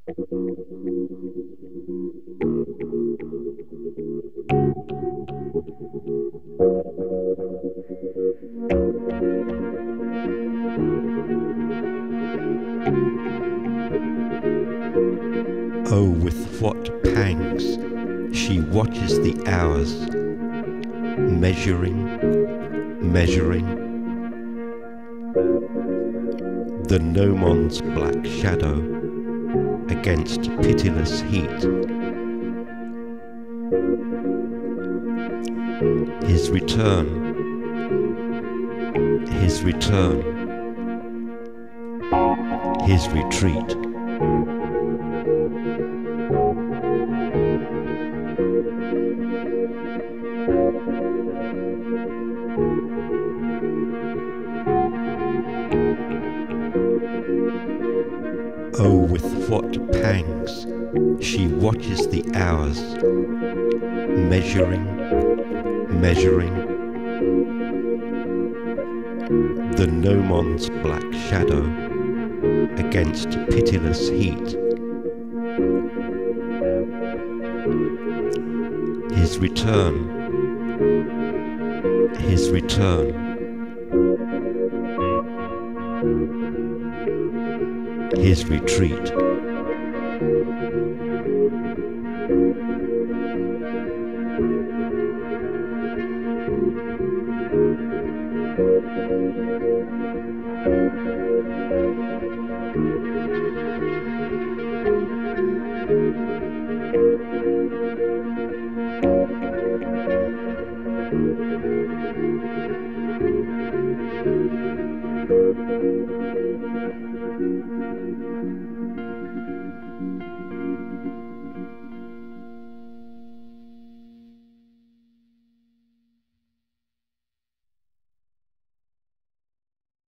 Oh, with what pangs she watches the hours, measuring, measuring. The gnomon's black shadow against pitiless heat. His return, his return, his retreat. Oh, with what pangs she watches the hours, measuring, measuring. The gnomon's black shadow against pitiless heat. His return, his return, his retreat.